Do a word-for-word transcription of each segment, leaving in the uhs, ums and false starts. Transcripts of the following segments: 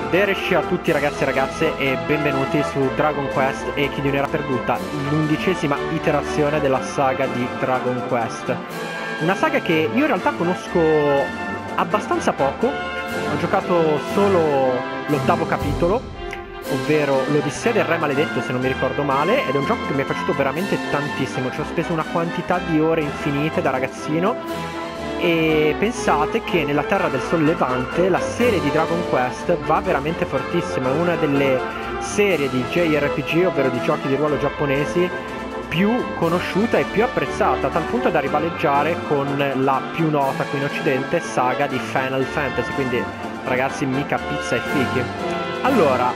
Buonasera a tutti ragazzi e ragazze e benvenuti su Dragon Quest e Chi di un'era perduta, l'undicesima iterazione della saga di Dragon Quest. Una saga che io in realtà conosco abbastanza poco, ho giocato solo l'ottavo capitolo, ovvero l'Odissea del Re Maledetto se non mi ricordo male, ed è un gioco che mi è piaciuto veramente tantissimo, ci ho speso una quantità di ore infinite da ragazzino. E pensate che nella Terra del Sol Levante la serie di Dragon Quest va veramente fortissima, è una delle serie di J R P G, ovvero di giochi di ruolo giapponesi, più conosciuta e più apprezzata, a tal punto da rivaleggiare con la più nota qui in Occidente saga di Final Fantasy, quindi ragazzi mica pizza e fichi. Allora,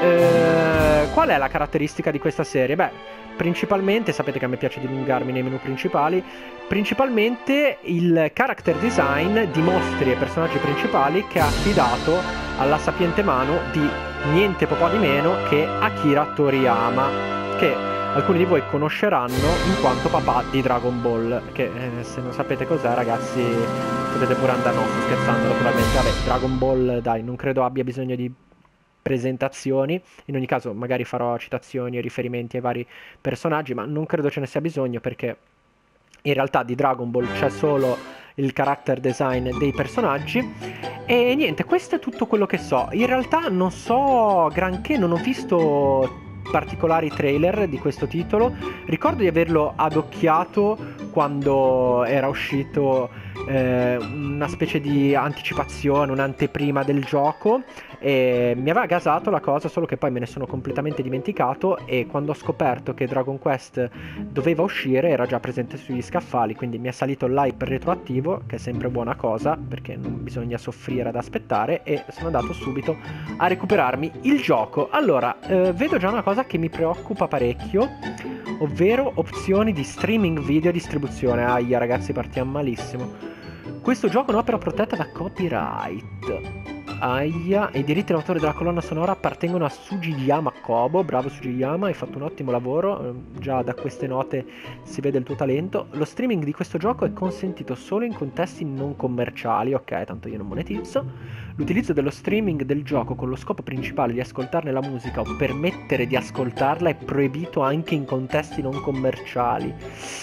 eh, qual è la caratteristica di questa serie? Beh, principalmente, sapete che a me piace dilungarmi nei menu principali, principalmente il character design di mostri e personaggi principali che ha affidato alla sapiente mano di niente po' di meno che Akira Toriyama, che alcuni di voi conosceranno in quanto papà di Dragon Ball, che eh, se non sapete cos'è ragazzi potete pure andare, no, sto scherzando naturalmente, vabbè, Dragon Ball dai, non credo abbia bisogno di presentazioni, in ogni caso magari farò citazioni e riferimenti ai vari personaggi, ma non credo ce ne sia bisogno perché in realtà di Dragon Ball c'è solo il character design dei personaggi. E niente, questo è tutto quello che so. In realtà non so granché, non ho visto particolari trailer di questo titolo. Ricordo di averlo adocchiato quando era uscito eh, una specie di anticipazione, un'anteprima del gioco, e mi aveva gasato la cosa, solo che poi me ne sono completamente dimenticato, e quando ho scoperto che Dragon Quest doveva uscire era già presente sugli scaffali, quindi mi è salito l'hype retroattivo, che è sempre buona cosa perché non bisogna soffrire ad aspettare, e sono andato subito a recuperarmi il gioco. Allora, eh, vedo già una cosa che mi preoccupa parecchio, ovvero opzioni di streaming video e distribuzione. Aia ragazzi, partiamo malissimo. Questo gioco è un'opera protetta da copyright. Aia, e i diritti d'autore della colonna sonora appartengono a Sugiyama Kobo. Bravo Sugiyama, hai fatto un ottimo lavoro, già da queste note si vede il tuo talento. Lo streaming di questo gioco è consentito solo in contesti non commerciali, ok, tanto io non monetizzo. L'utilizzo dello streaming del gioco con lo scopo principale di ascoltarne la musica o permettere di ascoltarla è proibito anche in contesti non commerciali.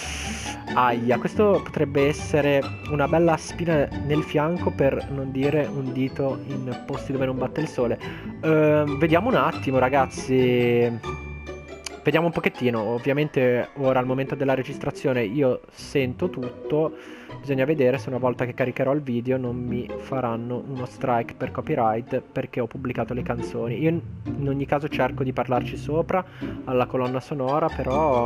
Aia, questo potrebbe essere una bella spina nel fianco, per non dire un dito in posti dove non batte il sole. Uh, vediamo un attimo ragazzi, vediamo un pochettino. Ovviamente ora al momento della registrazione io sento tutto, bisogna vedere se una volta che caricherò il video non mi faranno uno strike per copyright perché ho pubblicato le canzoni. Io in ogni caso cerco di parlarci sopra alla colonna sonora, però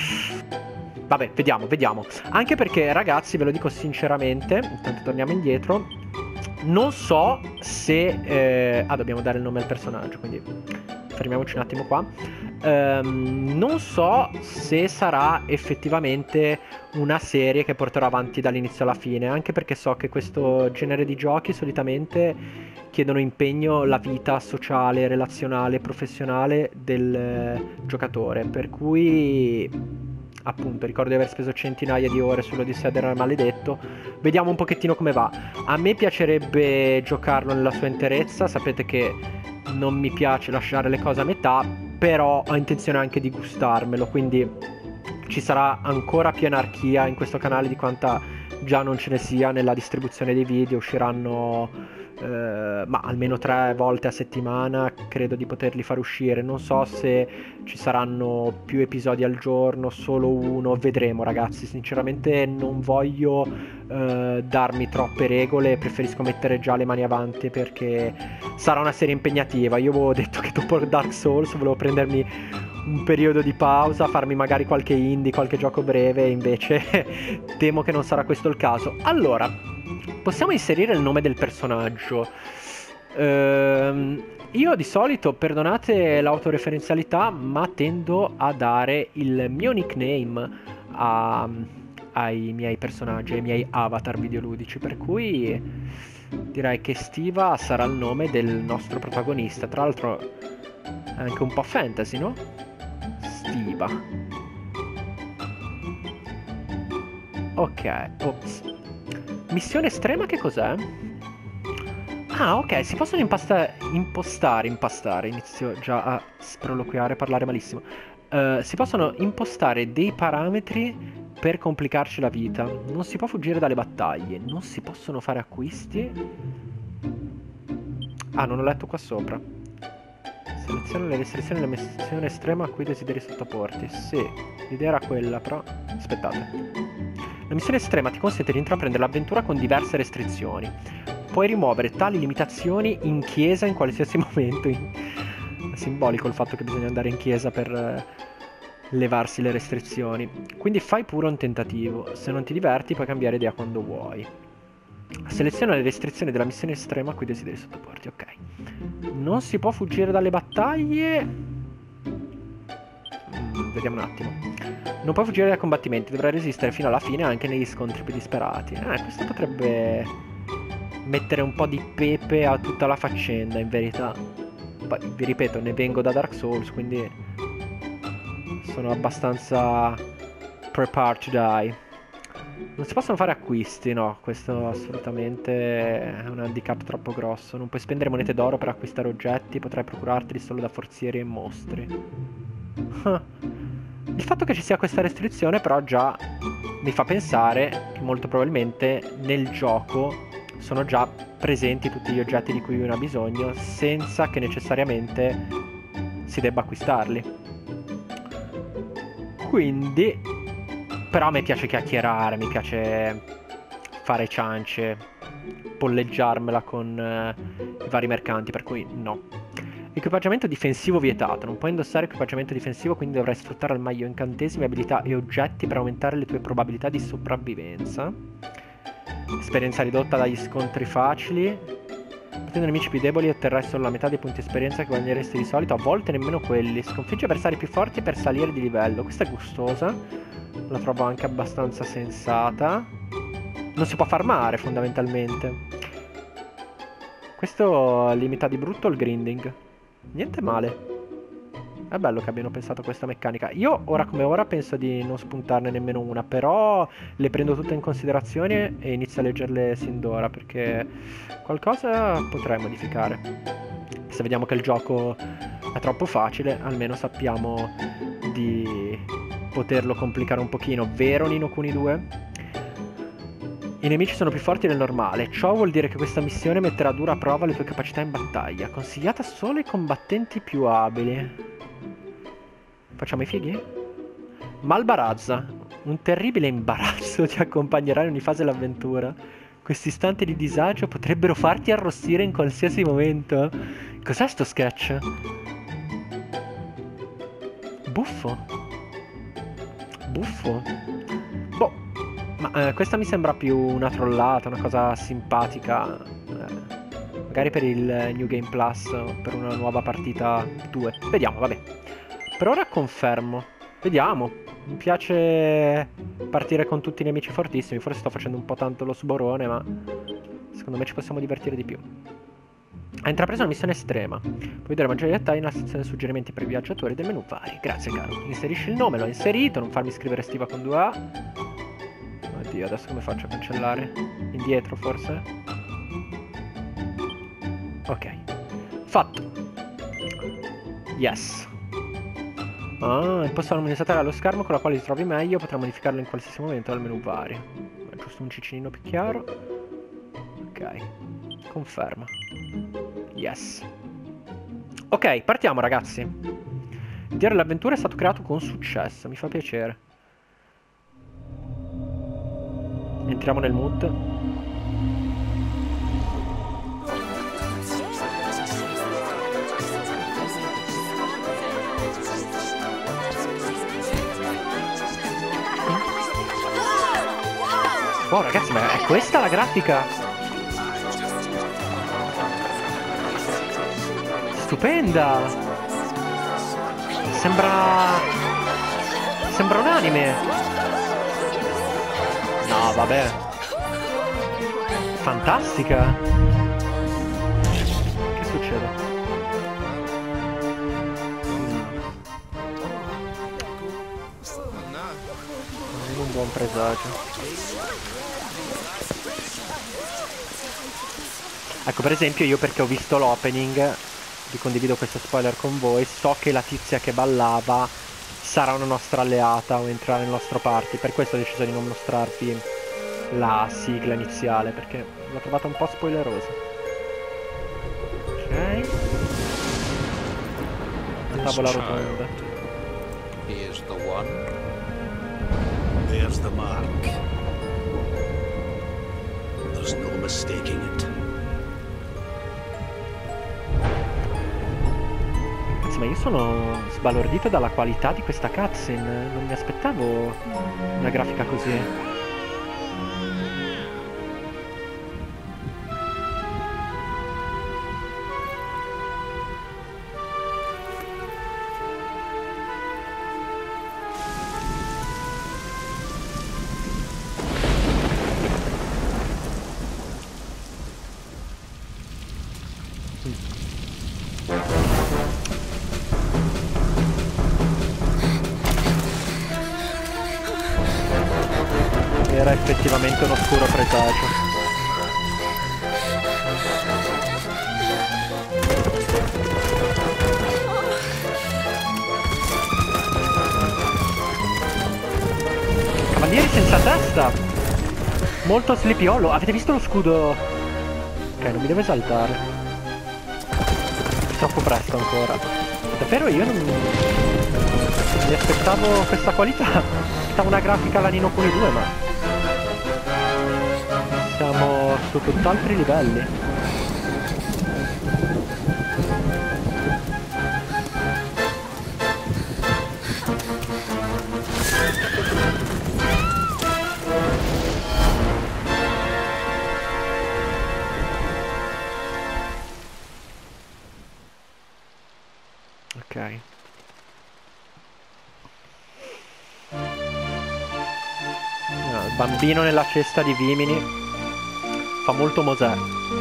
vabbè, vediamo, vediamo. Anche perché, ragazzi, ve lo dico sinceramente, intanto torniamo indietro, non so se... Eh... Ah, dobbiamo dare il nome al personaggio, quindi fermiamoci un attimo qua. Um, non so se sarà effettivamente una serie che porterò avanti dall'inizio alla fine, anche perché so che questo genere di giochi solitamente chiedono impegno la vita sociale, relazionale, professionale del eh, giocatore, per cui... appunto, ricordo di aver speso centinaia di ore sull'Odissea del Re Maledetto. Vediamo un pochettino come va. A me piacerebbe giocarlo nella sua interezza, sapete che non mi piace lasciare le cose a metà, però ho intenzione anche di gustarmelo, quindi ci sarà ancora più anarchia in questo canale di quanta già non ce ne sia nella distribuzione dei video. Usciranno Uh, ma almeno tre volte a settimana credo di poterli far uscire. Non so se ci saranno più episodi al giorno, solo uno, vedremo ragazzi. Sinceramente non voglio uh, darmi troppe regole, preferisco mettere già le mani avanti perché sarà una serie impegnativa. Io avevo detto che dopo Dark Souls volevo prendermi un periodo di pausa, farmi magari qualche indie, qualche gioco breve, invece temo che non sarà questo il caso. Allora, possiamo inserire il nome del personaggio. Ehm, io di solito, perdonate l'autoreferenzialità, ma tendo a dare il mio nickname a, ai miei personaggi, ai miei avatar videoludici, per cui direi che Stiva sarà il nome del nostro protagonista. Tra l'altro è anche un po' fantasy, no? Stiva. Ok, ops. Missione estrema che cos'è? Ah, ok, si possono impasta impostare, impastare, inizio già a sproloquiare, parlare malissimo. Eh, si possono impostare dei parametri per complicarci la vita. Non si può fuggire dalle battaglie, non si possono fare acquisti. Ah, non ho letto qua sopra. Seleziona le restrizioni della missione estrema a cui desideri sottoporti. Sì, l'idea era quella, però... Aspettate. La missione estrema ti consente di intraprendere l'avventura con diverse restrizioni. Puoi rimuovere tali limitazioni in chiesa in qualsiasi momento. È simbolico il fatto che bisogna andare in chiesa per eh, levarsi le restrizioni. Quindi fai pure un tentativo. Se non ti diverti puoi cambiare idea quando vuoi. Seleziona le restrizioni della missione estrema a cui desideri sottoporti. Ok. Non si può fuggire dalle battaglie. Mm, vediamo un attimo. Non puoi fuggire dai combattimenti. Dovrai resistere fino alla fine anche negli scontri più disperati. Eh, questo potrebbe mettere un po' di pepe a tutta la faccenda, in verità. Poi, vi ripeto, ne vengo da Dark Souls, quindi sono abbastanza prepared to die. Non si possono fare acquisti, no, questo assolutamente è un handicap troppo grosso. Non puoi spendere monete d'oro per acquistare oggetti, potrai procurarteli solo da forzieri e mostri. Il fatto che ci sia questa restrizione però già mi fa pensare che molto probabilmente nel gioco sono già presenti tutti gli oggetti di cui uno ha bisogno senza che necessariamente si debba acquistarli. Quindi... Però a me piace chiacchierare, mi piace fare ciance, polleggiarmela con eh, i vari mercanti, per cui no. Equipaggiamento difensivo vietato. Non puoi indossare equipaggiamento difensivo, quindi dovrai sfruttare al meglio incantesimi, abilità e oggetti per aumentare le tue probabilità di sopravvivenza. Esperienza ridotta dagli scontri facili. Battendo nemici più deboli otterrai solo la metà dei punti esperienza che guadagneresti di solito, a volte nemmeno quelli. Sconfiggi avversari più forti per salire di livello. Questa è gustosa. La trovo anche abbastanza sensata. Non si può farmare fondamentalmente. Questo limita di brutto il grinding. Niente male. È bello che abbiano pensato a questa meccanica. Io ora come ora penso di non spuntarne nemmeno una, però le prendo tutte in considerazione e inizio a leggerle sin d'ora, perché qualcosa potrei modificare. Se vediamo che il gioco è troppo facile, almeno sappiamo di poterlo complicare un pochino. Vero Ni no Kuni due? I nemici sono più forti del normale. Ciò vuol dire che questa missione metterà a dura prova le tue capacità in battaglia. Consigliata solo ai combattenti più abili. Facciamo i fighi? Malbarazza. Un terribile imbarazzo ti accompagnerà in ogni fase dell'avventura. Questi istanti di disagio potrebbero farti arrossire in qualsiasi momento. Cos'è sto sketch? Buffo. Buffo. Boh. Ma eh, questa mi sembra più una trollata, una cosa simpatica. Eh, magari per il New Game Plus, per una nuova partita due. Vediamo, vabbè. Per ora confermo. Vediamo. Mi piace partire con tutti i nemici fortissimi. Forse sto facendo un po' tanto lo sborone, ma secondo me ci possiamo divertire di più. Ha intrapreso una missione estrema. Puoi vedere maggiori dettagli nella sezione suggerimenti per i viaggiatori del menu vari. Grazie caro. Inserisci il nome, l'ho inserito. Non farmi scrivere Stiva con due A. Oddio, adesso come faccio a cancellare? Indietro forse? Ok. Fatto. Yes. Ah, imposta l'amministratore allo schermo con la quale ti trovi meglio. Potrà modificarlo in qualsiasi momento dal menu vari. È giusto un cicinino più chiaro. Ok. Conferma. Yes. Ok, partiamo ragazzi. Il diario dell'avventura è stato creato con successo. Mi fa piacere. Entriamo nel mood. Wow ragazzi, ma è questa la grafica? Stupenda! Sembra... Sembra un anime! No, vabbè! Fantastica! Che succede? Non è un buon presagio. Ecco, per esempio, io perché ho visto l'opening, vi condivido questo spoiler con voi, so che la tizia che ballava sarà una nostra alleata o entrerà nel nostro party, per questo ho deciso di non mostrarvi la sigla iniziale, perché l'ho trovata un po' spoilerosa. Ok. La tavola rotonda. Here's the one. There's the mark. There's no mistaking it. Ragazzi, ma io sono sbalordito dalla qualità di questa cutscene. Non mi aspettavo una grafica così. Era effettivamente un oscuro presagio. Cavalieri senza testa! Molto Sleepy Hollow. Avete visto lo scudo? Ok, non mi devo esaltare. Troppo presto ancora. Davvero io non mi aspettavo questa qualità. Aspettavo una grafica alla Nino Kuni due, ma siamo su tutt'altri livelli. Ok. No, il bambino nella cesta di vimini fa molto Mosè.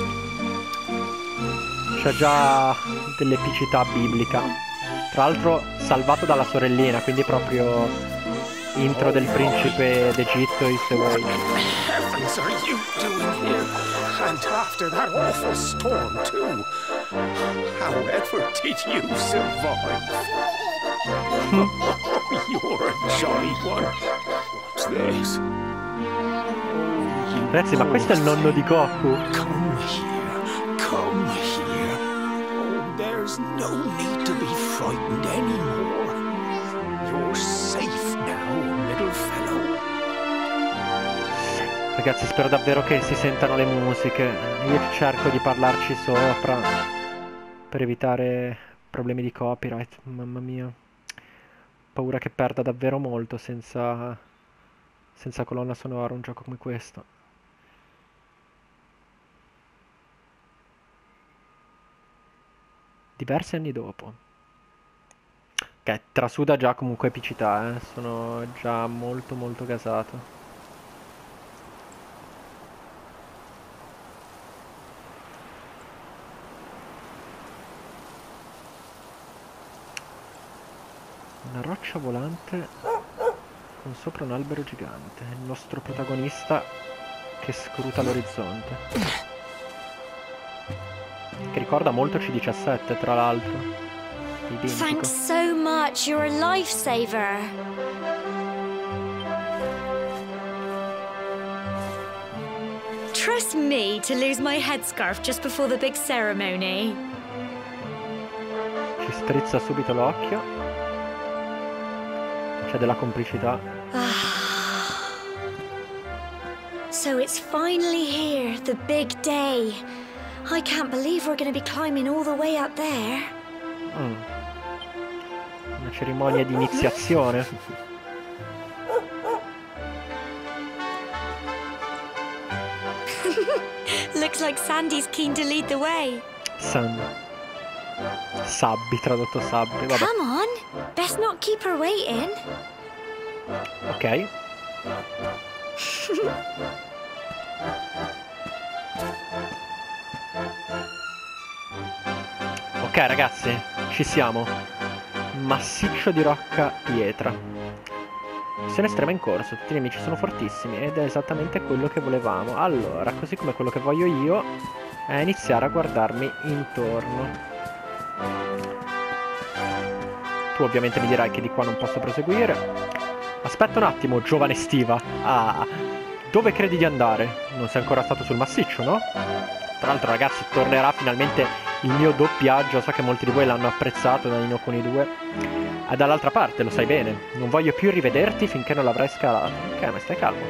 C'è già dell'epicità biblica. Tra l'altro salvato dalla sorellina, quindi proprio intro del principe d'Egitto Is the Way. What are you doing here? And after that awful storm, too. However did you survive? Oh, you're a jolly one. What's this? Ragazzi, ma questo è il nonno di Goku. Come here, come here. Oh, there's no need to be frightened anymore. You're safe now, little fellow. Ragazzi, spero davvero che si sentano le musiche. Io cerco di parlarci sopra per evitare problemi di copyright. Mamma mia. Paura che perda davvero molto senza, senza colonna sonora un gioco come questo. Diversi anni dopo. Ok, trasuda già comunque epicità, eh. Sono già molto molto gasato. Una roccia volante con sopra un albero gigante. Il nostro protagonista che scruta l'orizzonte. Che ricorda molto C diciassette, tra l'altro. Identico. Thanks so much, you're a lifesaver. Trust me to lose my headscarf just before the big ceremony. Ci strizza subito l'occhio. C'è della complicità. So it's finally here, the big day. I can't believe we're going to be climbing all the way up there. Mm. Una cerimonia di iniziazione. Looks like Sandy's keen to lead the way. Sand. Sabbi, tradotto sabbi. Vabbè. Come on, best not keep her waiting. Ok. Ok ragazzi, ci siamo. Massiccio di rocca pietra. Missione estrema in corso, tutti i nemici sono fortissimi ed è esattamente quello che volevamo. Allora, così come quello che voglio io, è iniziare a guardarmi intorno. Tu ovviamente mi dirai che di qua non posso proseguire. Aspetta un attimo, giovane stiva. Ah, dove credi di andare? Non sei ancora stato sul massiccio, no? Tra l'altro, ragazzi, tornerà finalmente il mio doppiaggio. So che molti di voi l'hanno apprezzato da Ni no Kuni due. E dall'altra parte, lo sai bene, non voglio più rivederti finché non l'avrai scalato. Ok, ma stai calmo.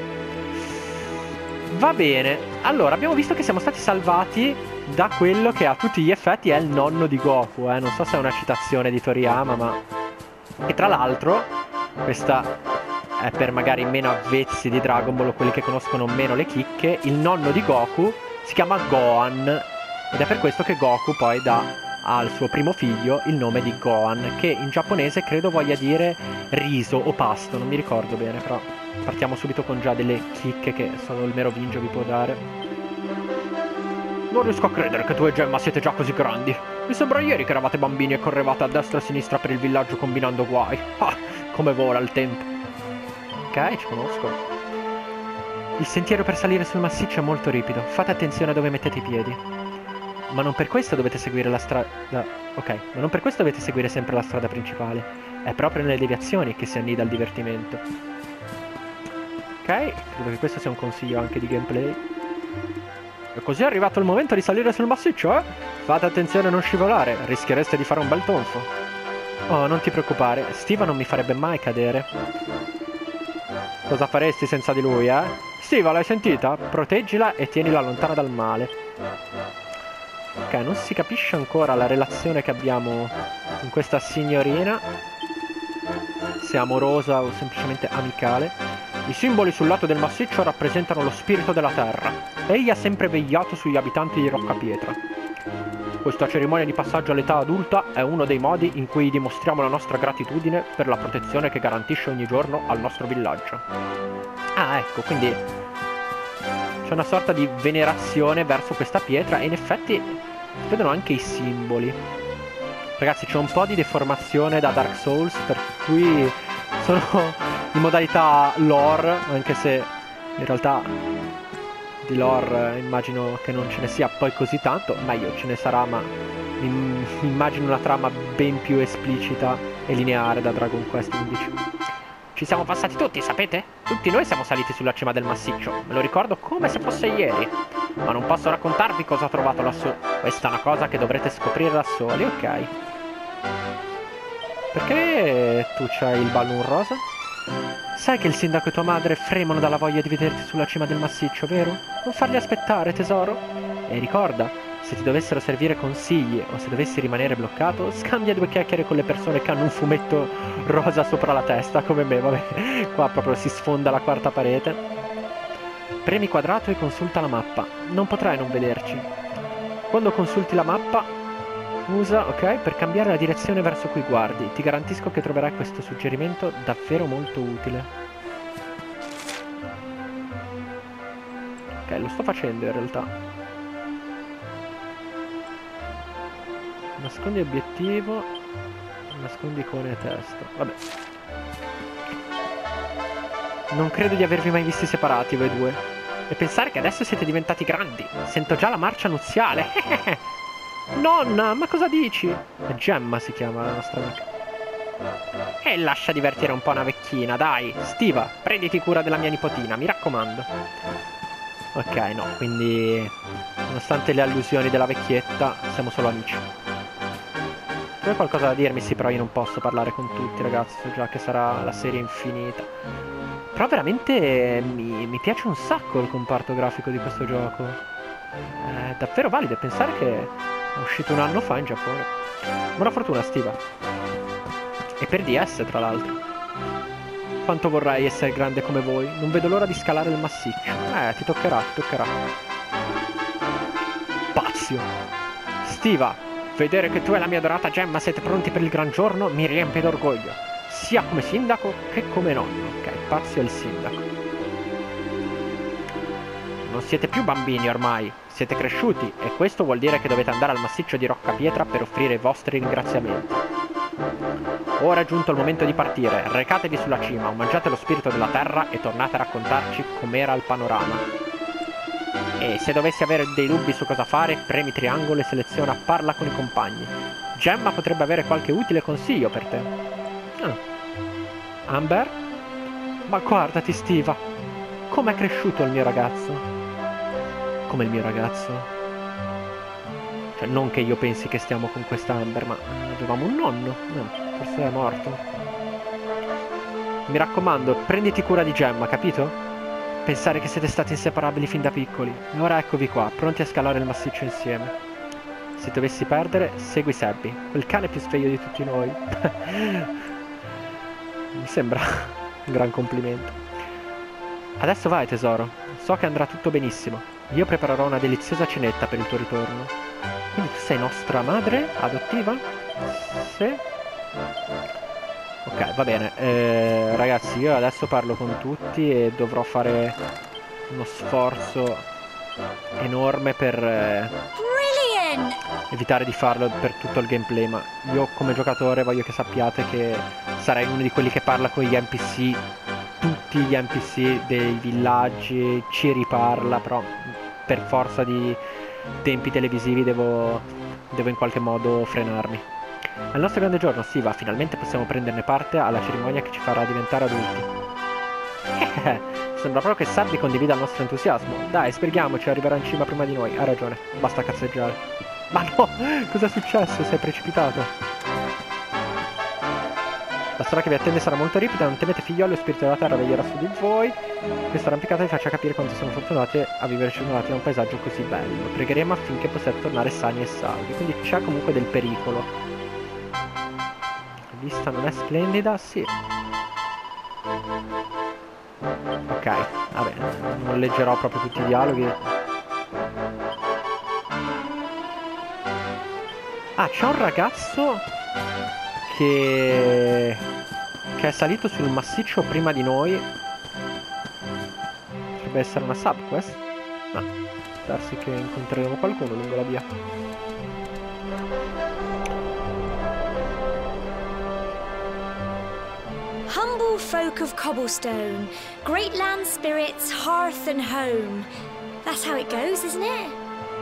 Va bene. Allora, abbiamo visto che siamo stati salvati da quello che a tutti gli effetti è il nonno di Goku, eh. Non so se è una citazione di Toriyama, ma... E tra l'altro, questa è per magari meno avvezzi di Dragon Ball o quelli che conoscono meno le chicche, il nonno di Goku si chiama Gohan, ed è per questo che Goku poi dà al suo primo figlio il nome di Gohan, che in giapponese credo voglia dire riso o pasto, non mi ricordo bene, però partiamo subito con già delle chicche che solo il Merovingio vi può dare. Non riesco a credere che tu e Gemma siete già così grandi. Mi sembra ieri che eravate bambini e correvate a destra e a sinistra per il villaggio combinando guai. Ah, come vola il tempo. Ok, ci conosco. Il sentiero per salire sul massiccio è molto ripido. Fate attenzione a dove mettete i piedi. Ma non per questo dovete seguire la strada... Ok, ma non per questo dovete seguire sempre la strada principale. È proprio nelle deviazioni che si annida il divertimento. Ok, credo che questo sia un consiglio anche di gameplay. E così è arrivato il momento di salire sul massiccio, eh? Fate attenzione a non scivolare, rischiereste di fare un bel tonfo. Oh, non ti preoccupare, Stiva non mi farebbe mai cadere. Cosa faresti senza di lui, eh? Stiva, l'hai sentita? Proteggila e tienila lontana dal male. Ok, non si capisce ancora la relazione che abbiamo con questa signorina, se amorosa o semplicemente amicale. I simboli sul lato del massiccio rappresentano lo spirito della terra. Egli ha sempre vegliato sugli abitanti di Roccapietra. Questa cerimonia di passaggio all'età adulta è uno dei modi in cui dimostriamo la nostra gratitudine per la protezione che garantisce ogni giorno al nostro villaggio. Ah, ecco, quindi c'è una sorta di venerazione verso questa pietra e in effetti si vedono anche i simboli. Ragazzi, c'è un po' di deformazione da Dark Souls, per cui sono in modalità lore, anche se in realtà di lore immagino che non ce ne sia poi così tanto. Meglio ce ne sarà, ma mi immagino una trama ben più esplicita e lineare da Dragon Quest undici. Ci siamo passati tutti, sapete? Tutti noi siamo saliti sulla cima del massiccio. Me lo ricordo come se fosse ieri. Ma non posso raccontarvi cosa ho trovato lassù. Questa è una cosa che dovrete scoprire da soli, ok? Perché tu c'hai il balloon rosa? Sai che il sindaco e tua madre fremono dalla voglia di vederti sulla cima del massiccio, vero? Non farli aspettare, tesoro. E ricorda, se ti dovessero servire consigli o se dovessi rimanere bloccato, scambia due chiacchiere con le persone che hanno un fumetto rosa sopra la testa, come me, vabbè. Qua proprio si sfonda la quarta parete. Premi quadrato e consulta la mappa. Non potrai non vederci. Quando consulti la mappa, usa, ok, per cambiare la direzione verso cui guardi. Ti garantisco che troverai questo suggerimento davvero molto utile. Ok, lo sto facendo in realtà. Nascondi obiettivo, nascondi icone e testo. Vabbè. Non credo di avervi mai visti separati voi due. E pensare che adesso siete diventati grandi. Sento già la marcia nuziale. Nonna, ma cosa dici? Gemma si chiama la nostra amica. E lascia divertire un po' una vecchina, dai. Stiva, prenditi cura della mia nipotina, mi raccomando. Ok, no, quindi nonostante le allusioni della vecchietta, siamo solo amici. Tu hai qualcosa da dirmi? Sì, però io non posso parlare con tutti, ragazzi, so già che sarà la serie infinita. Però veramente mi, mi piace un sacco il comparto grafico di questo gioco. È davvero valido pensare che è uscito un anno fa in Giappone. Buona fortuna, Stiva. E per D S, tra l'altro. Quanto vorrei essere grande come voi. Non vedo l'ora di scalare il massiccio. Eh, ti toccherà, ti toccherà. Pazio. Stiva, vedere che tu e la mia adorata Gemma siete pronti per il gran giorno mi riempie d'orgoglio. Sia come sindaco che come nonno. Ok, Pazio è il sindaco. Non siete più bambini ormai, siete cresciuti e questo vuol dire che dovete andare al massiccio di Roccapietra per offrire i vostri ringraziamenti. Ora è giunto il momento di partire, recatevi sulla cima, omaggiate lo spirito della terra e tornate a raccontarci com'era il panorama. E se dovessi avere dei dubbi su cosa fare, premi triangolo e seleziona parla con i compagni. Gemma potrebbe avere qualche utile consiglio per te. Ah. Amber? Ma guardati, Stiva. Com'è cresciuto il mio ragazzo? Come il mio ragazzo? Cioè, non che io pensi che stiamo con questa Amber, ma avevamo un nonno. No, forse è morto. Mi raccomando, prenditi cura di Gemma, capito? Pensare che siete stati inseparabili fin da piccoli. E ora eccovi qua, pronti a scalare il massiccio insieme. Se dovessi perdere, segui Sabby, quel cane più sveglio di tutti noi. Mi sembra un gran complimento. Adesso vai, tesoro. So che andrà tutto benissimo. Io preparerò una deliziosa cenetta per il tuo ritorno. Quindi tu sei nostra madre adottiva? Sì. Ok, va bene. Eh, ragazzi, io adesso parlo con tutti e dovrò fare uno sforzo enorme per eh, evitare di farlo per tutto il gameplay, ma io come giocatore voglio che sappiate che sarei uno di quelli che parla con gli N P C, tutti gli N P C dei villaggi, ci riparla, però per forza di tempi televisivi devo, devo in qualche modo frenarmi. Al nostro grande giorno, sì, va, finalmente possiamo prenderne parte alla cerimonia che ci farà diventare adulti. Sembra proprio che Sabby condivida il nostro entusiasmo. Dai, sbrighiamoci, arriverà in cima prima di noi. Ha ragione, basta cazzeggiare. Ma no, cosa è successo? Sei precipitato. La storia che vi attende sarà molto ripida, non temete figlioli, lo spirito della terra veglierà su di voi. Questa arrampicata vi faccia capire quanto sono fortunati a vivere circondati da un paesaggio così bello. Pregheremo affinché possiate tornare sani e salvi, quindi c'è comunque del pericolo. La vista non è splendida? Sì. Ok, vabbè, non leggerò proprio tutti i dialoghi. Ah, c'è un ragazzo che... che è salito sul massiccio prima di noi. Potrebbe essere una subquest? No, può darsi che incontreremo qualcuno lungo la via. Humble folk of Cobblestone, great land spirits, hearth and home. That's how it goes, isn't it?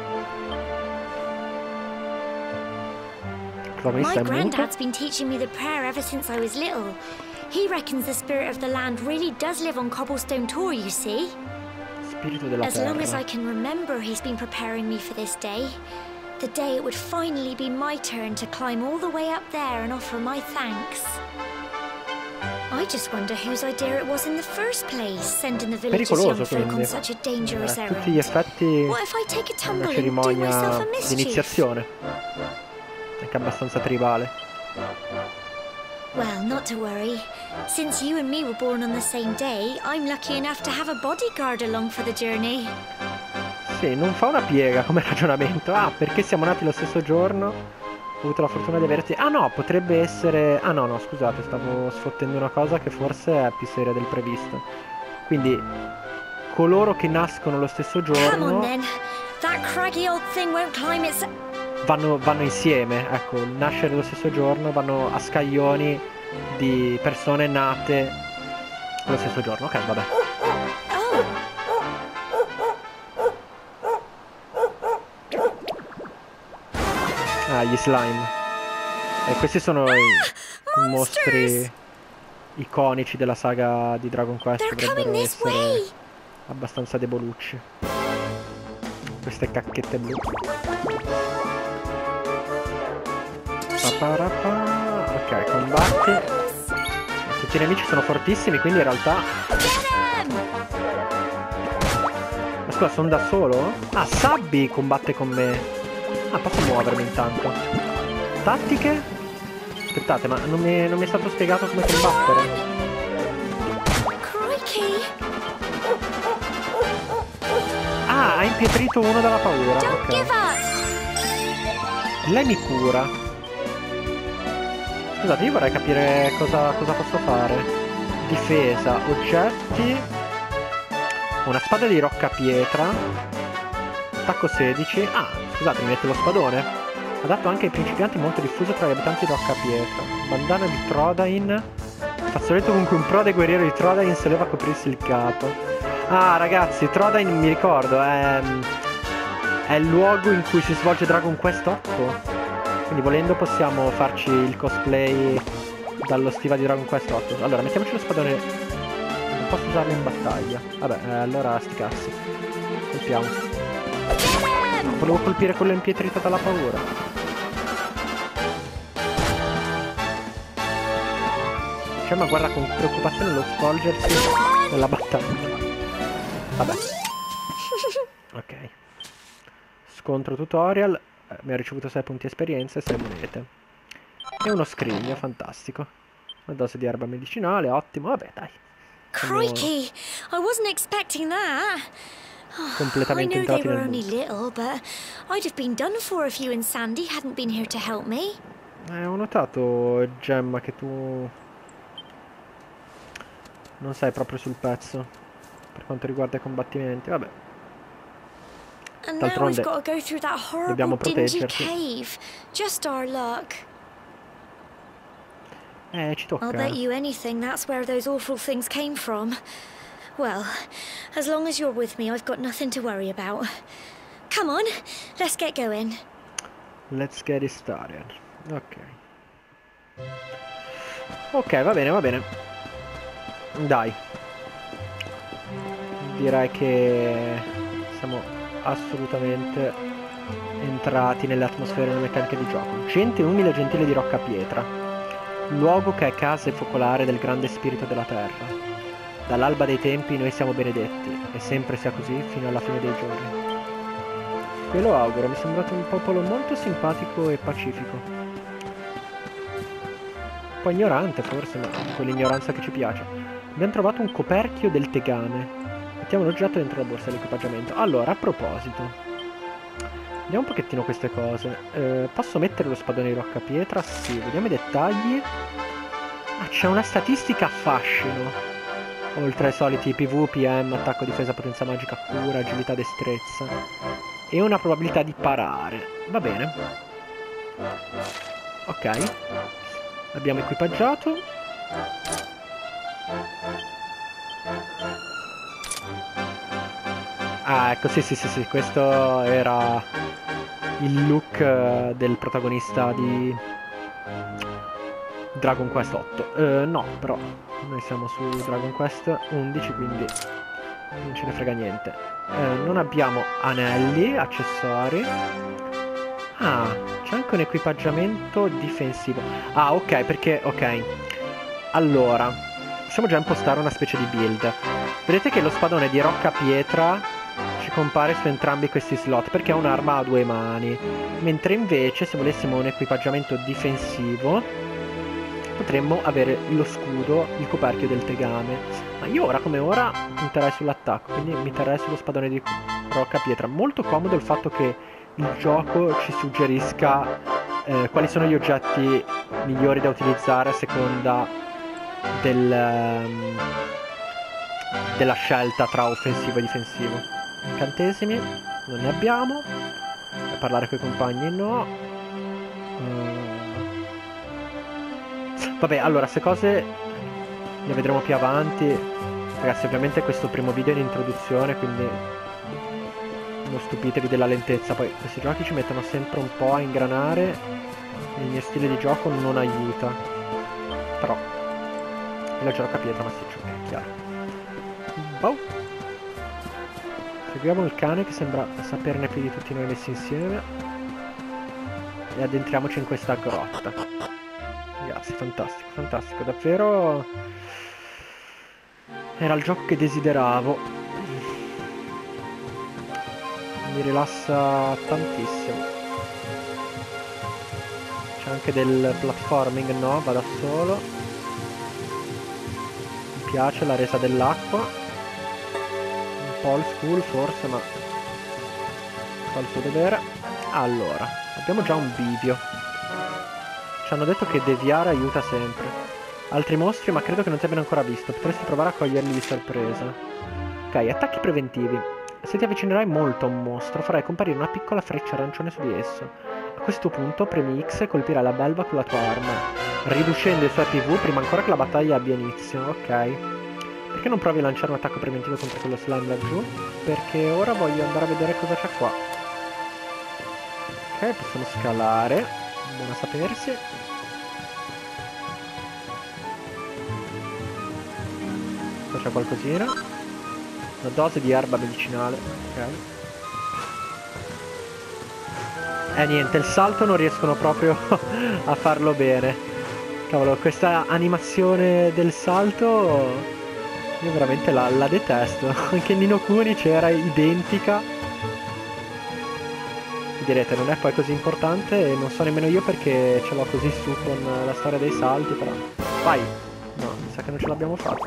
My granddad's been teaching me the prayer ever since I was little. He reckons the spirit of the land really does live on Cobblestone Tor, you see. Spirito della As terra. long as I can remember, he's been preparing me for this day. The day it would finally be my turn to climb all the way up there and offer my thanks. I just wonder whose idea it was in the first place, sending the village's young folk on such a dangerous errand. Tutti gli effetti What if I take a tumble una and do myself a cerimonia di mischief? iniziazione. Anche abbastanza tribale. Well, not to worry. Since you and me were born on the same day, I'm lucky enough to have a bodyguard along for the journey. Sì, non fa una piega come ragionamento. Ah, perché siamo nati lo stesso giorno? Ho avuto la fortuna di averti... Ah no, potrebbe essere... Ah no, no, scusate, stavo sfottendo una cosa che forse è più seria del previsto. Quindi, coloro che nascono lo stesso giorno... Vanno, vanno insieme, ecco, nascere lo stesso giorno, vanno a scaglioni di persone nate lo stesso giorno. Ok, vabbè. Ah, gli slime. E questi sono i, i mostri iconici della saga di Dragon Quest. Dovrebbero essere abbastanza debolucci. Queste cacchette blu. Paparapa. Ok, combatti. Tutti i nemici sono fortissimi, quindi in realtà... Ma scusa, sono da solo? Ah, Sabby combatte con me. Ah, posso muovermi intanto. Tattiche? Aspettate, ma non mi, non mi è stato spiegato come combattere. Ah, ha impietrito uno dalla paura. Ok. Lei mi cura. Scusate, io vorrei capire cosa, cosa posso fare. Difesa, oggetti. Una spada di rocca pietra. Attacco sedici. Ah, scusate, mi mette lo spadone. Adatto anche ai principianti, molto diffuso tra gli abitanti di Rocca Pietra. Bandana di Trodain. Fazzoletto con cui un prode guerriero di Trodain soleva coprirsi il capo. Ah, ragazzi, Trodain mi ricordo, è... è il luogo in cui si svolge Dragon Quest otto. Quindi volendo possiamo farci il cosplay dallo stiva di Dragon Quest otto. Allora, mettiamoci lo spadone. Non posso usarlo in battaglia. Vabbè, eh, allora sti cazzi. Colpiamo. No, volevo colpire quello impietrito dalla paura. Cioè, ma guarda con preoccupazione lo svolgersi nella battaglia. Vabbè. Ok. Scontro tutorial. Eh, mi ha ricevuto sei punti esperienza e sei monete. E uno scrigno, fantastico. Una dose di erba medicinale, ottimo. Vabbè, dai. Siamo Crikey! I wasn't expecting that. completamente I know entrati they were nel only mondo. little, but I'd have been done for if you and Sandy hadn't been here to help me. Eh, ho notato, Gemma, che tu non sei proprio sul pezzo per quanto riguarda i combattimenti. Vabbè, And now we've d'altronde got to go through that horrible dobbiamo dingy proteggerti. cave. Just our luck. Eh, ci I'll tocca. bet you anything that's where those awful things came from. Well, as long as you're with me, I've got nothing to worry about. Come on, let's get going. Let's get it started. Ok. Ok, va bene, va bene. Dai. Direi che siamo assolutamente entrati nelle atmosfere e nelle meccaniche di gioco. Gente umile e gentile di Rocca Pietra. Luogo che è casa e focolare del grande spirito della terra. Dall'alba dei tempi noi siamo benedetti, e sempre sia così fino alla fine dei giorni. Ve lo auguro, mi è sembrato un popolo molto simpatico e pacifico. Un po' ignorante forse, ma quell'ignoranza che ci piace. Abbiamo trovato un coperchio del tegame. Mettiamo l'oggetto dentro la borsa dell'equipaggiamento. Allora, a proposito, vediamo un pochettino queste cose. Eh, posso mettere lo spadone di Rocca Pietra? Sì, vediamo i dettagli. Ah, c'è una statistica a fascino. Oltre ai soliti P V, P M, attacco, difesa, potenza magica, cura, agilità, destrezza. E una probabilità di parare. Va bene. Ok. L'abbiamo equipaggiato. Ah, ecco, sì, sì, sì, sì. Questo era il look uh, del protagonista di Dragon Quest otto. Uh, no, però noi siamo su Dragon Quest undici, quindi non ce ne frega niente. Uh, non abbiamo anelli, accessori. Ah, c'è anche un equipaggiamento difensivo. Ah, ok, perché, ok. Allora, possiamo già impostare una specie di build. Vedete che lo spadone di Rocca Pietra ci compare su entrambi questi slot, perché è un'arma a due mani. Mentre invece, se volessimo un equipaggiamento difensivo, potremmo avere lo scudo, il coperchio del tegame. Ma io ora come ora punterei sull'attacco, quindi mi terrei sullo spadone di Rocca Pietra. Molto comodo il fatto che il gioco ci suggerisca eh, quali sono gli oggetti migliori da utilizzare a seconda del, um, della scelta tra offensivo e difensivo. Incantesimi non ne abbiamo. A parlare con i compagni no. uh, Vabbè, allora, se cose le vedremo più avanti. Ragazzi, ovviamente questo primo video è in introduzione, quindi non stupitevi della lentezza. Poi questi giochi ci mettono sempre un po' a ingranare. Il mio stile di gioco non aiuta. Però la gioco a pietra massiccio, è chiaro. Boh. Seguiamo il cane che sembra saperne più di tutti noi messi insieme. E addentriamoci in questa grotta. Ragazzi, fantastico, fantastico. Davvero era il gioco che desideravo. Mi rilassa tantissimo. C'è anche del platforming, no? Va da solo. Mi piace la resa dell'acqua. Un po' old school forse, ma fa il suo dovere. Allora, abbiamo già un bivio. Ci hanno detto che deviare aiuta sempre. Altri mostri, ma credo che non ti abbiano ancora visto. Potresti provare a coglierli di sorpresa. Ok, attacchi preventivi. Se ti avvicinerai molto a un mostro, farai comparire una piccola freccia arancione su di esso. A questo punto premi X e colpirai la belva con la tua arma, riducendo i suoi P V prima ancora che la battaglia abbia inizio. Ok. Perché non provi a lanciare un attacco preventivo contro quello slime laggiù? Perché ora voglio andare a vedere cosa c'è qua. Ok, possiamo scalare. Buona sapersi. Qua c'è qualcosina. Una dose di erba medicinale. Ok. Eh niente, il salto non riescono proprio a farlo bene. Cavolo, questa animazione del salto io veramente la, la detesto. Anche Nino Kuni c'era identica. Direte, non è poi così importante e non so nemmeno io perché ce l'ho così su con la storia dei salti, però. Vai! No, mi sa che non ce l'abbiamo fatta.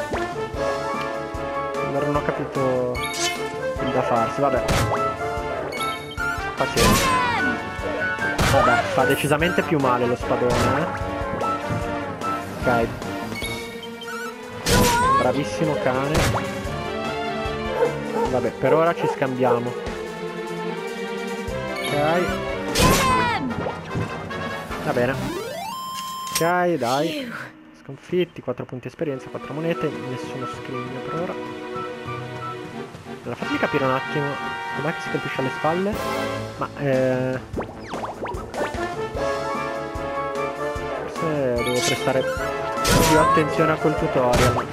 Allora non ho capito il da farsi, vabbè. Pazienza. Vabbè, fa decisamente più male lo spadone, eh. Ok. Bravissimo cane. Vabbè, per ora ci scambiamo. Ok. Va bene. Ok, dai. Sconfitti, quattro punti esperienza, quattro monete, nessuno scrigno per ora. Allora, fatemi capire un attimo. Com'è che si colpisce alle spalle? Ma, eh... forse devo prestare più attenzione a quel tutorial.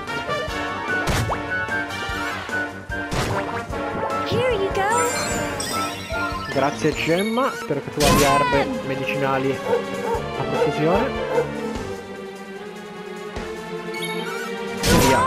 Grazie Gemma, spero che tu abbia erbe medicinali a profusione. Via.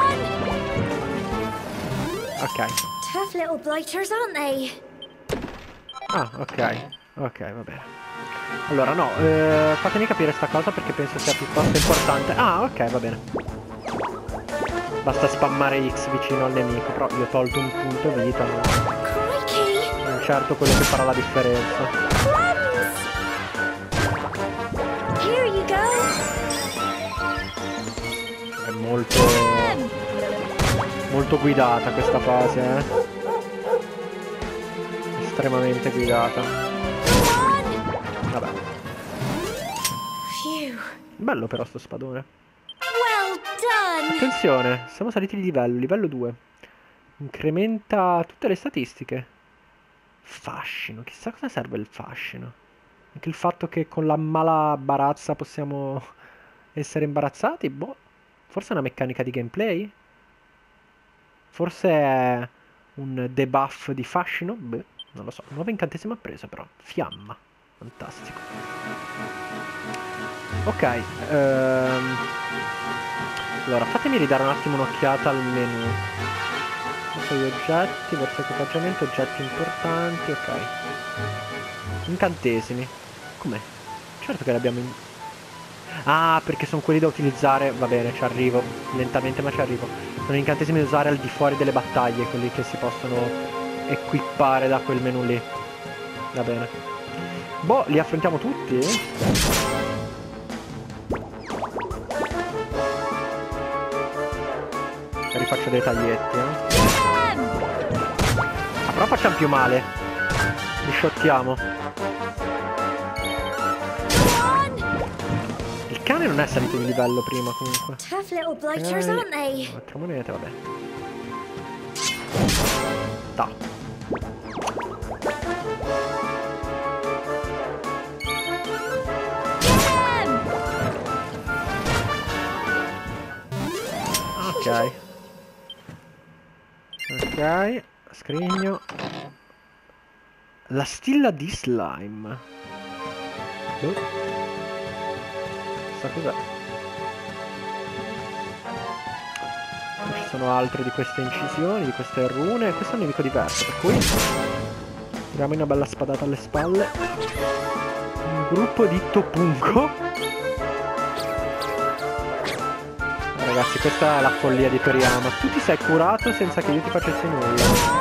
Ok. Tough little blighters, aren't they? Ah, ok. Ok, va bene. Allora, no, eh, fatemi capire sta cosa perché penso sia piuttosto importante. Ah, ok, va bene. Basta spammare X vicino al nemico, però io ho tolto un punto vita, no? Non certo quello che farà la differenza. Here you go. È molto... molto guidata questa fase, eh? Estremamente guidata. Vabbè. Bello però sto spadone. Well done. Attenzione, siamo saliti di livello, livello due. Incrementa tutte le statistiche. Fascino, chissà cosa serve il fascino. Anche il fatto che con la mala barazza possiamo essere imbarazzati, boh. Forse è una meccanica di gameplay? Forse è un debuff di fascino? Beh, non lo so. Nuovo incantesimo appreso però. Fiamma. Fantastico. Ok. Ehm... Allora, fatemi ridare un attimo un'occhiata al menu. Gli oggetti, verso equipaggiamento, oggetti importanti, ok. Incantesimi. Com'è? Certo che li abbiamo in... Ah, perché sono quelli da utilizzare. Va bene, ci arrivo. Lentamente ma ci arrivo. Sono incantesimi da usare al di fuori delle battaglie, quelli che si possono equipare da quel menu lì. Va bene. Boh, li affrontiamo tutti? Rifaccio dei taglietti, eh. Ah, però facciamo più male. Li shottiamo. Il cane non è salito di livello prima comunque. Tough little blighters, aren't they? Quattro monete, vabbè. Da. Ok. Ok, scrigno. La stilla di slime. Boh. Chissà cos'è. Non ci sono altre di queste incisioni, di queste rune. Questo è un nemico diverso, per cui tiriamo una bella spadata alle spalle. Un gruppo di Topungo. Ragazzi, questa è la follia di Toriyama. Tu ti sei curato senza che io ti facessi nulla.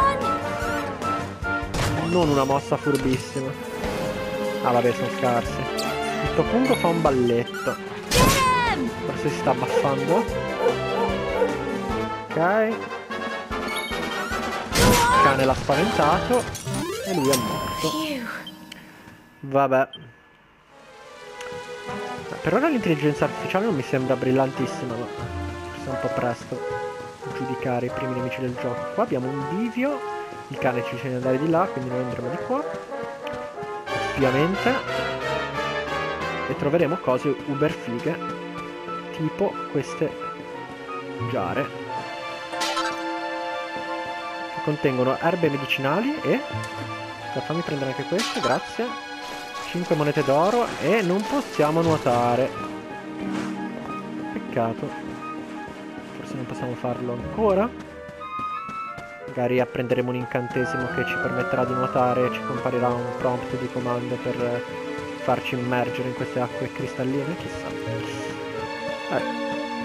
Non una mossa furbissima. Ah vabbè, sono scarsi. Il Topungo fa un balletto. Forse si sta abbaffando. Ok. Il cane l'ha spaventato. E lui è morto. Vabbè. Per ora l'intelligenza artificiale non mi sembra brillantissima, ma Forse è un po' presto giudicare i primi nemici del gioco. Qua abbiamo un bivio. Il cane ci dice di andare di là, quindi noi andremo di qua. Ovviamente. E troveremo cose uber fighe. Tipo queste giare. Che contengono erbe medicinali e... fammi prendere anche queste, grazie. cinque monete d'oro e non possiamo nuotare. Peccato. Forse non possiamo farlo ancora. Magari apprenderemo un incantesimo che ci permetterà di nuotare e ci comparirà un prompt di comando per farci immergere in queste acque cristalline, chissà. Eh.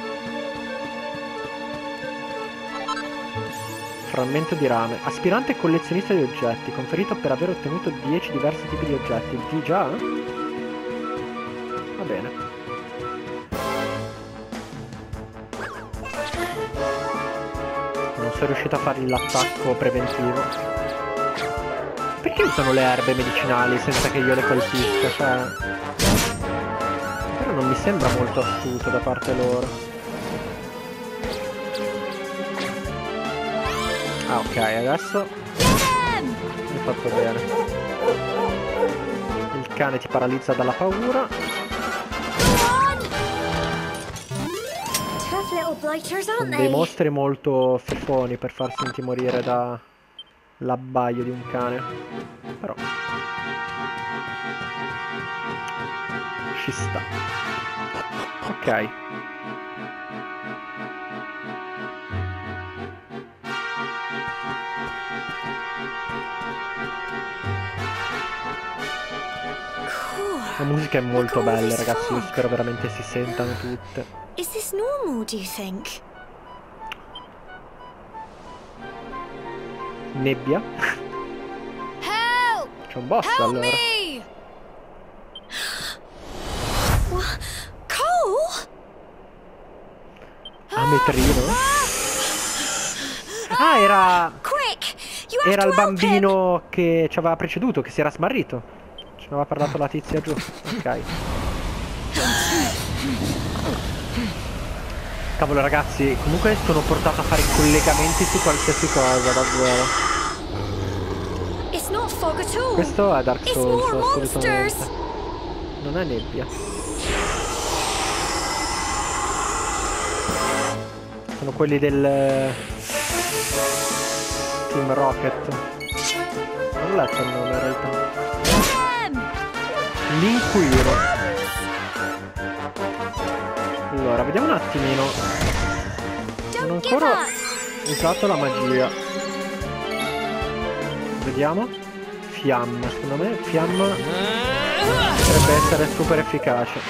Frammento di rame. Aspirante collezionista di oggetti. Conferito per aver ottenuto dieci diversi tipi di oggetti. Di già? Va bene. Non sono riuscito a fargli l'attacco preventivo. Perché usano le erbe medicinali senza che io le colpisca? Cioè... però non mi sembra molto astuto da parte loro. Ah, ok, adesso mi hai fatto bene. Il cane ti paralizza dalla paura. Sono dei mostri molto fifoni per farsi intimorire da l'abbaio di un cane. Però ci sta. Ok. La musica è molto bella, ragazzi, io spero veramente si sentano tutte. Is this normal, do you think? Nebbia? Help! C'è un boss Help allora. Me! Cole? Ametrino? Ah, era... Quick! You have Era to il help bambino che ci aveva preceduto, che si era smarrito. Ce ne aveva parlato la tizia giù. Ok. Cavolo ragazzi, comunque sono portato a fare collegamenti su qualsiasi cosa, davvero. It's not fog at all. Questo è Dark It's Souls, more assolutamente. monsters. Non è nebbia. Sono quelli del Team Rocket. Non ho letto il nome in realtà. L'inquiro. Allora, vediamo un attimino. Non ho ancora usato la magia. Vediamo. Fiamma, secondo me fiamma potrebbe essere super efficace.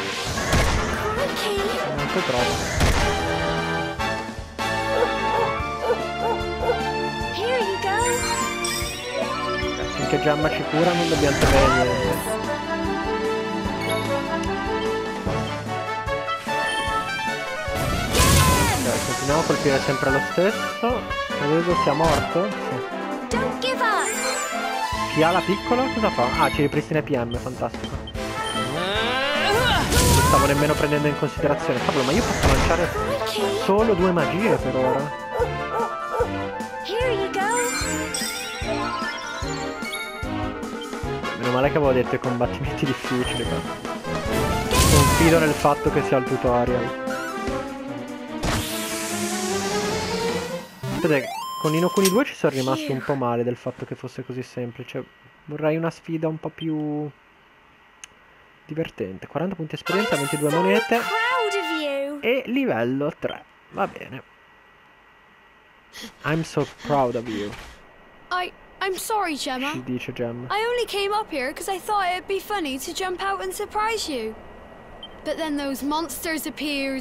Anche troppo. Here you go. Finché Gemma ci cura non dobbiamo temere niente. Ok, continuiamo a colpire sempre lo stesso. Vedo sia morto. Sì. Don't give up. Chi ha la piccola cosa fa? Ah, ci ripristina P M, fantastico. Non stavo nemmeno prendendo in considerazione. Cavolo, ma io posso lanciare solo due magie per ora. Here you go. Meno male che avevo detto i combattimenti difficili, ma confido nel fatto che sia il tutorial. Aspetta, con Inokuni due ci sono rimasto un po' male del fatto che fosse così semplice. Vorrei una sfida un po' più divertente. quaranta punti esperienza, ventidue monete Proud of you. e livello tre. Va bene. I'm so proud of you, I... I'm sorry, Gemma. ci dice Gemma. I only came up here because I thought it'd be funny to jump out and surprise you. But then those monsters appeared.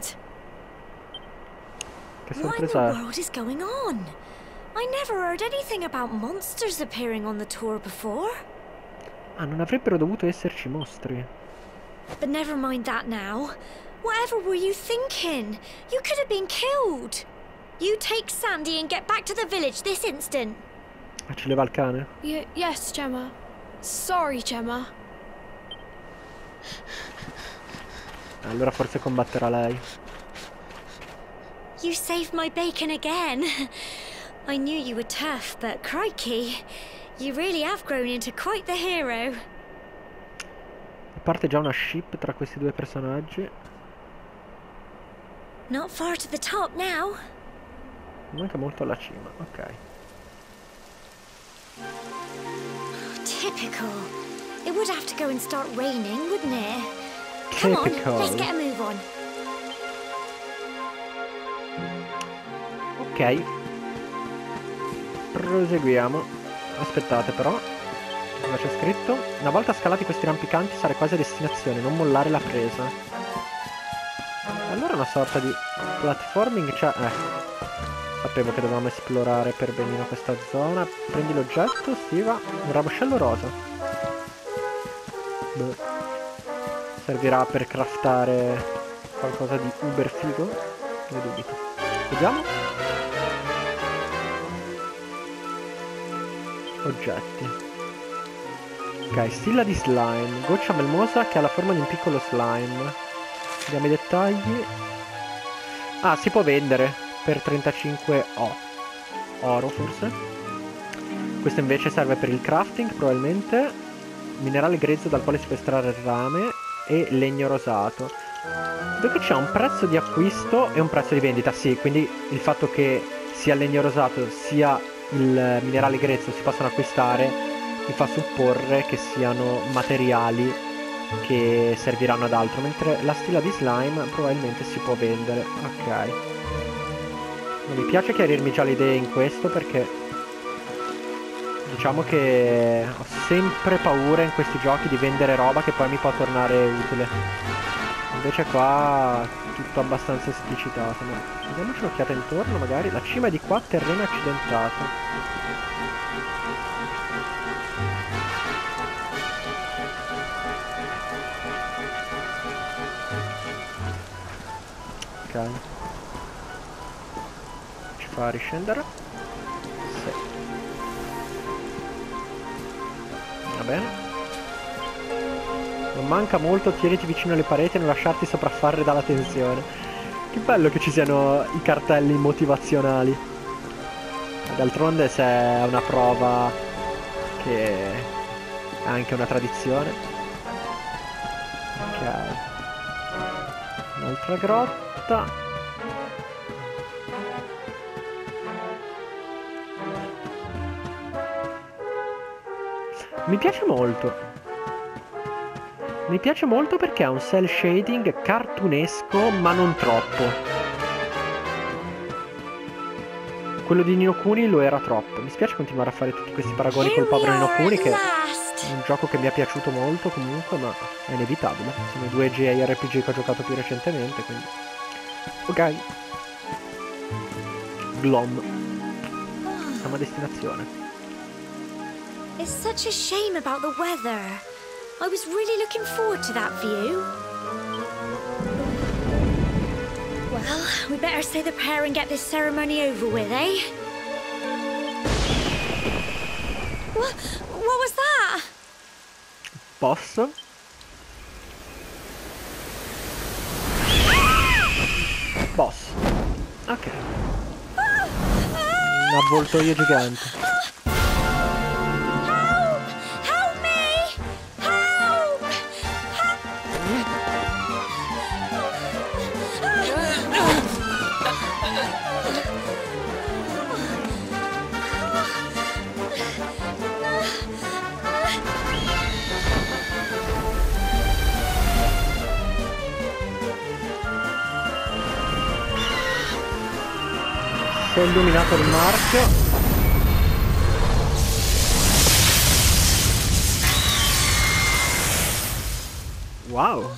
Che What in the sorpresa è? world is going on? I never heard anything about monsters appearing on the tour before. Ah, non avrebbero dovuto esserci mostri. But never mind that now. Whatever were you thinking? You could have been killed. You take Sandy and get back to the village this instant. Ah, ci leva il cane? Y yes, Gemma. Sorry, Gemma. Allora forse combatterà lei. You saved my bacon again. I knew you were tough, but crikey, you really have grown into quite the hero. Parte già una ship tra questi due personaggi. Not far to the top now. Manca molto alla cima, ok. Typical. It would have to go and start raining, wouldn't it? Come Typical. on, let's get a move on. Ok. Proseguiamo. Aspettate però. Cosa c'è scritto? Una volta scalati questi rampicanti sarai quasi a destinazione, non mollare la presa. Allora una sorta di platforming, cioè... Eh. Sapevo che dovevamo esplorare per benino questa zona. Prendi l'oggetto, Stiva. Un ramoscello rosa. Beh. Servirà per craftare qualcosa di uber figo? Ne dubito. Vediamo. Oggetti. Ok, stilla di slime. Goccia melmosa che ha la forma di un piccolo slime. Vediamo i dettagli. Ah, si può vendere per trentacinque o. Oro forse. Questo invece serve per il crafting probabilmente. Minerale grezzo dal quale si può estrarre il rame. E legno rosato. Vedo che c'è un prezzo di acquisto e un prezzo di vendita. Sì, quindi il fatto che sia il legno rosato sia il minerale grezzo si possono acquistare mi fa supporre che siano materiali che serviranno ad altro, mentre la stilla di slime probabilmente si può vendere. Ok. Non mi piace chiarirmi già le idee in questo perché diciamo che ho sempre paura in questi giochi di vendere roba che poi mi può tornare utile. Invece qua tutto abbastanza esplicitato. Ma diamoci un'occhiata intorno magari. La cima di qua, terreno accidentato. Ok. Ci fa riscendere? Sì. Va bene. Non manca molto, tieniti vicino alle pareti e non lasciarti sopraffare dalla tensione. Che bello che ci siano i cartelli motivazionali. D'altronde se è una prova che è anche una tradizione. Ok. Un'altra grotta. Mi piace molto. Mi piace molto perché ha un cel shading cartunesco ma non troppo. Quello di Ni no Kuni lo era troppo. Mi spiace continuare a fare tutti questi paragoni col povero Ni no Kuni, che è un gioco che mi è piaciuto molto comunque, ma è inevitabile. Sono i due J R P G che ho giocato più recentemente, quindi... Ok. Glom. Siamo a destinazione. It's such a shame about the weather. I was really looking forward to that view. Well, we better say the prayer and get this ceremony over with, eh? What, what was that? Posso? Boss. Ok. Un avvoltoio gigante. Si è illuminato il marchio. Wow.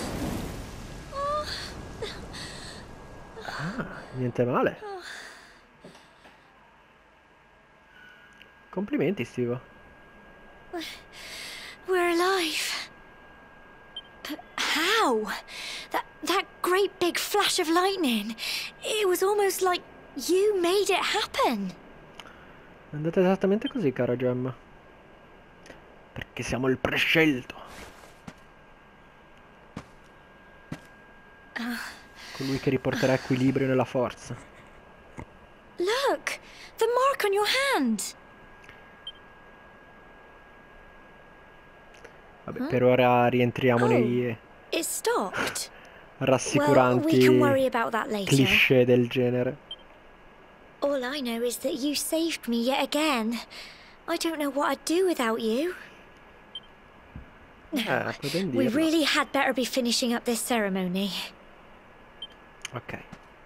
Ah, niente male. Complimenti, Steve. We're alive. But how? That that great big flash of lightning. It was almost like you made it happen. È andata esattamente così, cara Gemma. Perché siamo il prescelto. Uh, colui che riporterà equilibrio nella forza. Look! The mark on your hand! Vabbè, per ora rientriamo Oh, nei It's stopped. rassicuranti Well, we can worry about that later. cliché del genere. All I know is that you saved me yet again. I don't know what I'd do without you. Eh, puoi ben We dirlo. really had better be finishing up this ceremony. Ok.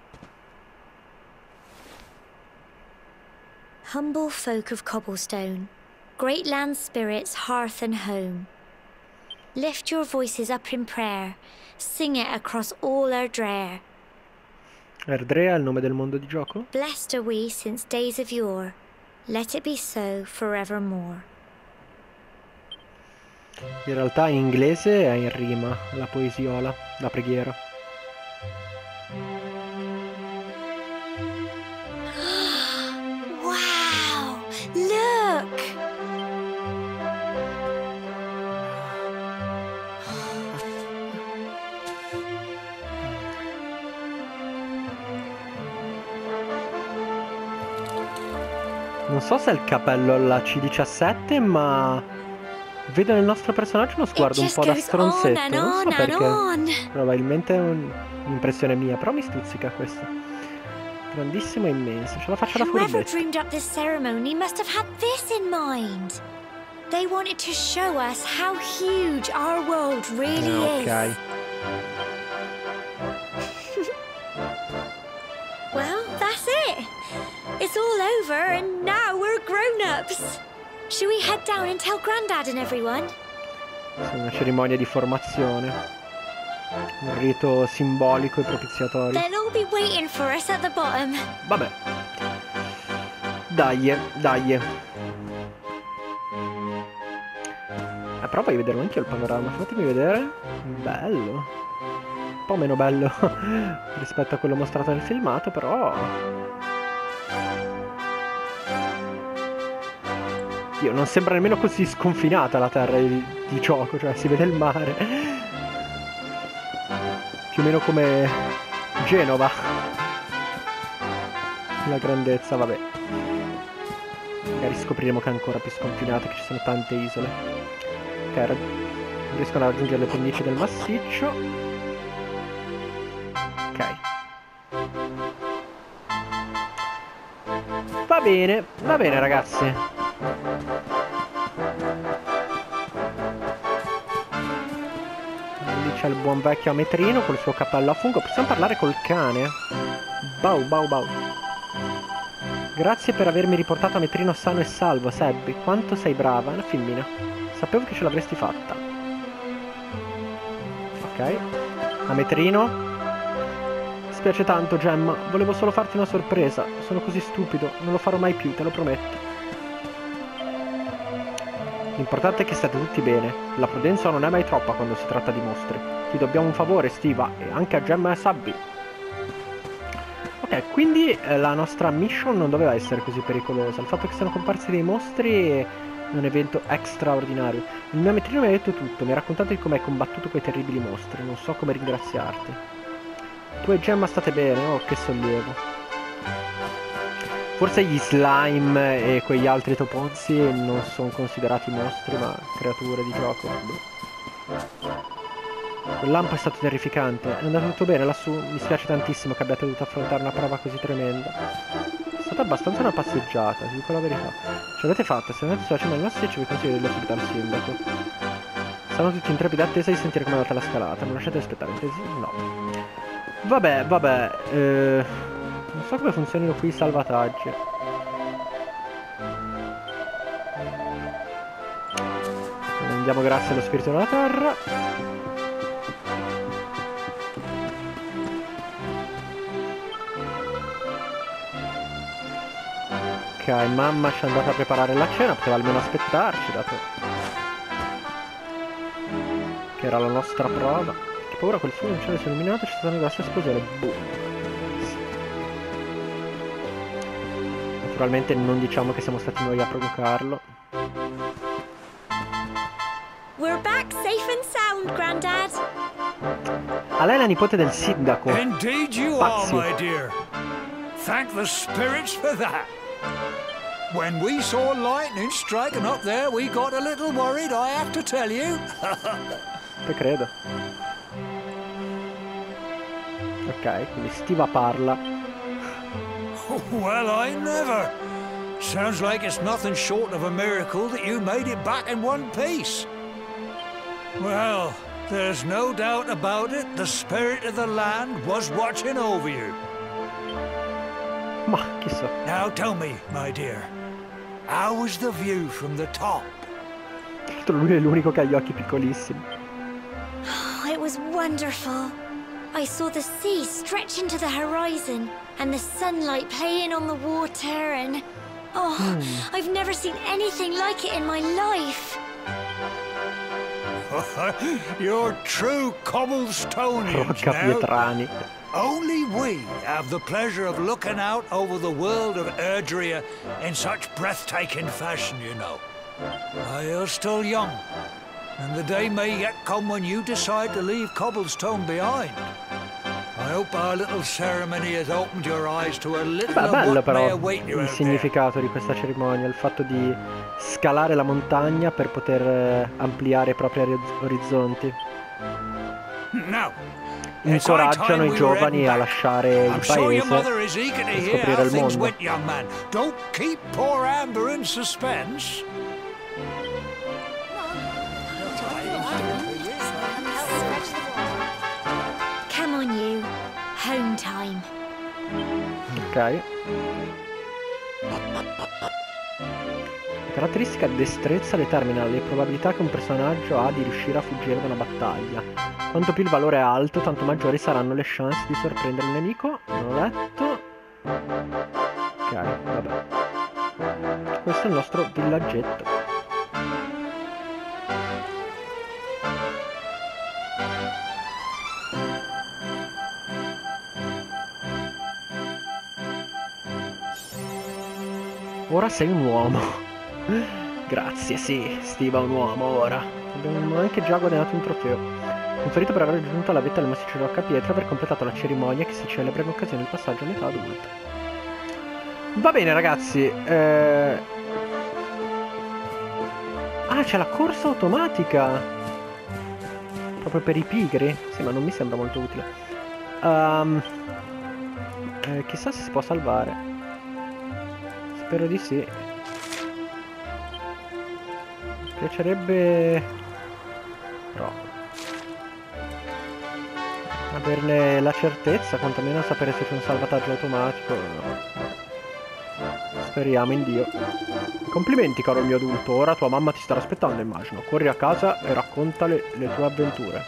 Humble folk of Cobblestone, great land spirits, hearth and home. Lift your voices up in prayer, sing it across all Erdrea. Erdrea è il nome del mondo di gioco? Blessed are we since days of yore, let it be so forevermore. In realtà in inglese è in rima, la poesiola, la preghiera. Wow! Look! Non so se è il cappello alla C diciassette, ma vedo nel nostro personaggio uno sguardo un just po' da goes stronzetto. on and Non so on and perché. on. Probabilmente è un- un'impressione mia, però mi stuzzica questo. Grandissimo e immenso, ce la faccio da Whoever furbetto. dreamed up this ceremony must have had this in mind. They wanted to show us how huge our world really Eh, ok. is. Well, that's it. It's all over and now we're grown-ups. Should we head down and tell Grandad and everyone? Sì, una cerimonia di formazione. Un rito simbolico e propiziatorio. They'll all be waiting for us at the bottom. Vabbè. Dai, dai. Eh, però voglio vederlo anche io il panorama. Fatemi vedere. Bello. Un po' meno bello rispetto a quello mostrato nel filmato, però. Dio, non sembra nemmeno così sconfinata la terra di, di gioco, cioè si vede il mare. Più o meno come Genova. La grandezza, vabbè. Magari scopriremo che è ancora più sconfinata, che ci sono tante isole. Ok, ra- riescono a raggiungere le pendici del massiccio. Ok. Va bene, va bene ragazzi. Lì c'è il buon vecchio Ametrino col suo cappello a fungo. Possiamo parlare col cane? Bau, bau, bau. Grazie per avermi riportato Ametrino sano e salvo, Sebby. Quanto sei brava, è una femmina. Sapevo che ce l'avresti fatta. Ok. Ametrino. Mi spiace tanto, Gemma. Volevo solo farti una sorpresa. Sono così stupido. Non lo farò mai più, te lo prometto. L'importante è che state tutti bene. La prudenza non è mai troppa quando si tratta di mostri. Ti dobbiamo un favore, Stiva, e anche a Gemma e a Sabby. Ok, quindi eh, la nostra mission non doveva essere così pericolosa. Il fatto che siano comparsi dei mostri è un evento straordinario. Il mio Ametrino mi ha detto tutto, mi ha raccontato di come hai combattuto quei terribili mostri. Non so come ringraziarti. Tu e Gemma state bene? Oh, che sollievo. Forse gli slime e quegli altri toponzi non sono considerati mostri, ma creature di gioco. Quel lampo è stato terrificante. È andato tutto bene lassù? Mi spiace tantissimo che abbiate dovuto affrontare una prova così tremenda. È stata abbastanza una passeggiata, ti dico la verità. Ce l'avete fatta, se andate sulla cima del massiccio vi consiglio di dirlo subito al sindaco. Stanno tutti in trepida attesa di sentire come è andata la scalata. Non lasciate aspettare, intesi? No. Vabbè, vabbè. Eh, non so come funzionino qui i salvataggi. Andiamo grazie allo spirito della terra. Ok, mamma ci è andata a preparare la cena, poteva almeno aspettarci, dato che era la nostra prova. Che paura, quel fuoco in cielo si è illuminato, c'è stata una grossa esplosione. Boom. Naturalmente non diciamo che siamo stati noi a provocarlo. We're back safe and sound, Grandad. A lei la nipote del sindaco. Indeed you are, Pazzi. my dear. Thank the spirits for that. When we saw lightning striking up there, we got a little worried, I have to tell you. Te credo. Ok, quindi Stiva parla. Well, I never. Sounds like it's nothing short of a miracle that you made it back in one piece. Well, there's no doubt about it, the spirit of the land was watching over you. Ma chissà. Now tell me, my dear, how was the view from the top? Lui è l'unico che ha gli occhi piccolissimi. Oh, it was wonderful. I saw the sea stretch into the horizon and the sunlight playing on the water and... Oh, Hmm. I've never seen anything like it in my life. You're true Cobblestonians Porca now. Pietrani. Only we have the pleasure of looking out over the world of Erdrea in such breathtaking fashion, you know. Uh, you're still young, and the day may yet come when you decide to leave Cobblestone behind. I hope our little ceremony has opened your eyes to a little Beh, of bello what may però await you il out there. significato di questa cerimonia, il fatto di scalare la montagna per poter eh, ampliare i propri oriz- orizzonti. Now, it's high Incoraggiano time i we were giovani heading a back. lasciare il I'm sure your mother paese is eager to e hear scoprire how il things mondo. went, young man. Don't keep poor Amber in suspense. Come on, you. Home time. Ok. Caratteristica destrezza determina le probabilità che un personaggio ha di riuscire a fuggire da una battaglia. Quanto più il valore è alto, tanto maggiori saranno le chance di sorprendere il nemico. Non ho letto. Ok, vabbè. Questo è il nostro villaggetto. Ora sei un uomo. Grazie, sì, Stiva è un uomo ora. Abbiamo anche già guadagnato un trofeo. Conferito per aver raggiunto la vetta del massiccio di rocca pietra, aver completato la cerimonia che si celebra in occasione del passaggio all'età adulta. Va bene ragazzi. Eh... Ah, c'è la corsa automatica. Proprio per i pigri? Sì, ma non mi sembra molto utile. Um... Eh, chissà se si può salvare. Spero di sì. Mi piacerebbe però averne la certezza, quantomeno sapere se c'è un salvataggio automatico. Speriamo in Dio. Complimenti caro mio adulto, ora tua mamma ti starà aspettando immagino. Corri a casa e raccontale le tue avventure.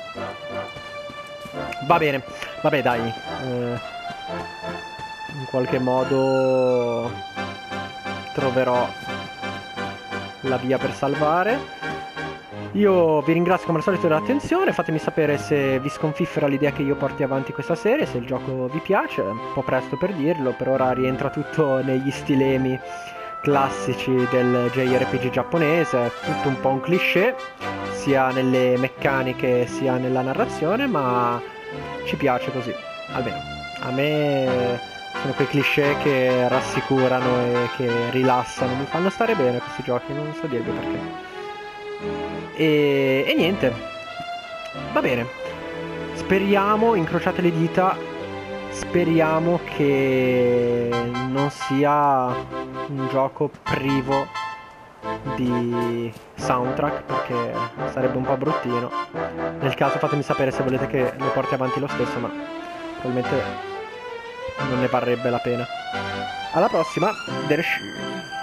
Va bene, vabbè dai. Eh, in qualche modo troverò la via per salvare. Io vi ringrazio come al solito dell'attenzione. Fatemi sapere se vi sconfiffera l'idea che io porti avanti questa serie, se il gioco vi piace. È un po' presto per dirlo, per ora rientra tutto negli stilemi classici del J R P G giapponese, tutto un po' un cliché sia nelle meccaniche sia nella narrazione, ma ci piace così, almeno a me. Sono quei cliché che rassicurano e che rilassano, mi fanno stare bene questi giochi, non so dirvi perché. E, e niente, va bene, speriamo, incrociate le dita, speriamo che non sia un gioco privo di soundtrack, perché sarebbe un po' bruttino. Nel caso fatemi sapere se volete che lo porti avanti lo stesso, ma probabilmente non ne varrebbe la pena. Alla prossima, Dershi.